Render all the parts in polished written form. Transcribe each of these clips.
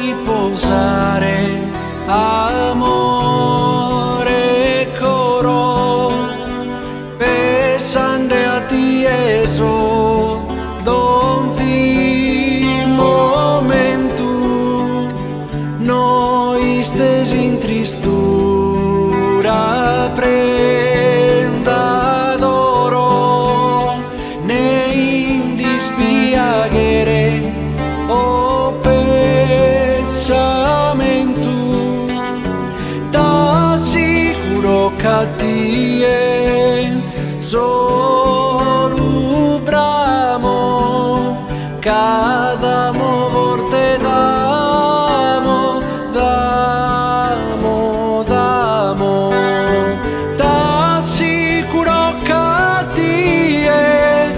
riposare, amore coro, pesande a tieso, donzi momentu, noi stesi in tristura prenda d'oro, ne in dispiaghere o pensamento, da sicuro cattie solo bramo, cadamo vorte damo, damo, damo, da sicuro cattie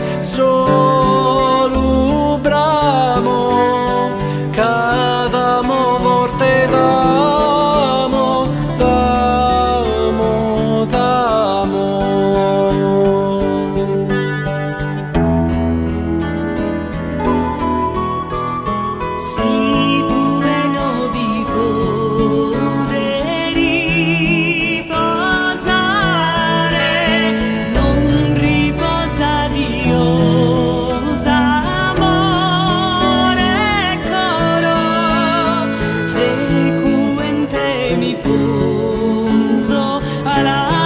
solo bramo, cadamo vorte damo, damo, damo. Si tu e no vi poteri riposare, non riposa Dios, amore coro, frequente mi punzo a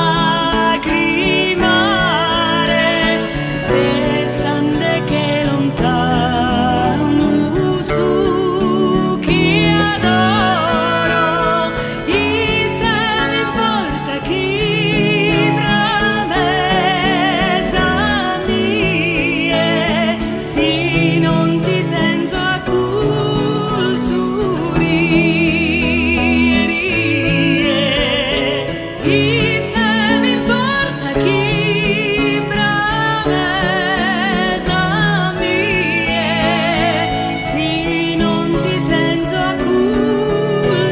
lacrimare, pensando che lontano su chi adoro, in te non importa chi promesa mie, si non ti tenzo a cul surierie, in te non importa chi promesa mie, si non ti tenzo a cul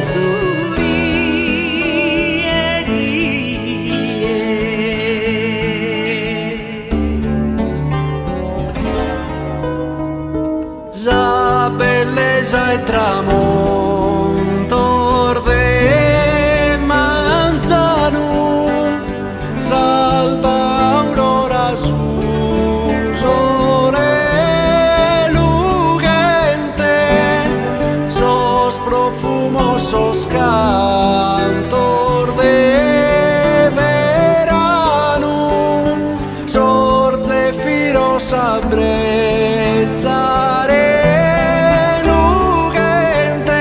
surierie. Za bellezza e tramonto de manzano, salva aurora su sole lugente, sos profumo, sos cantor de verano, sorze firos abbrezare lugente,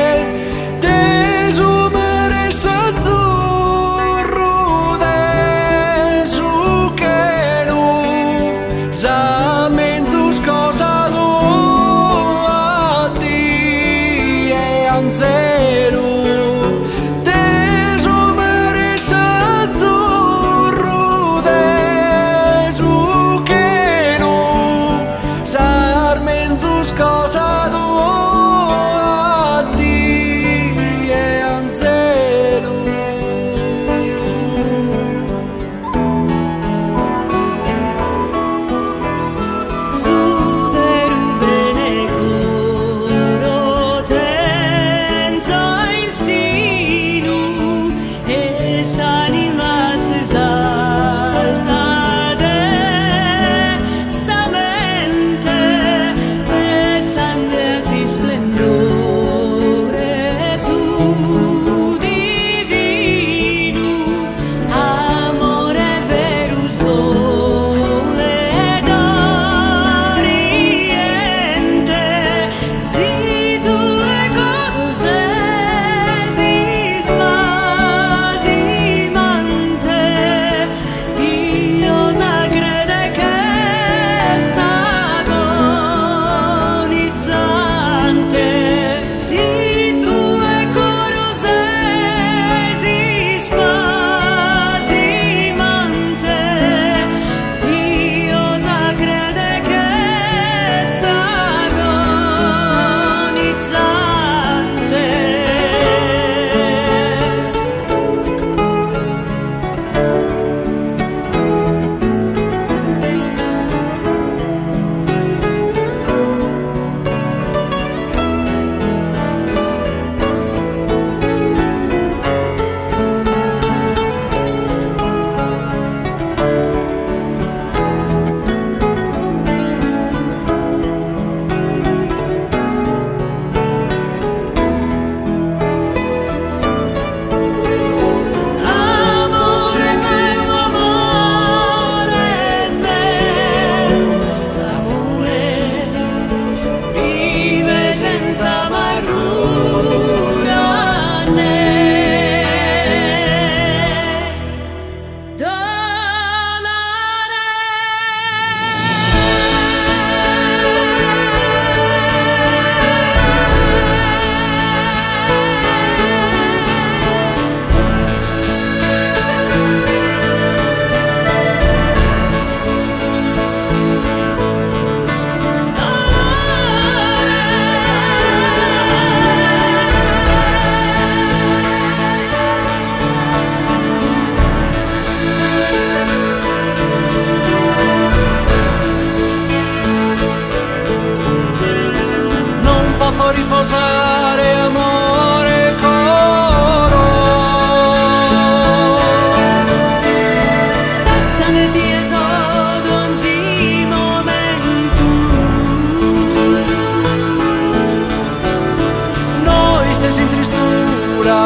desumere s'azzurro de zucchero, za menzus cosa a ti e anzero, desumere s'azzurro de zucchero, za menzus cosa a ti e anzero.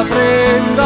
prendo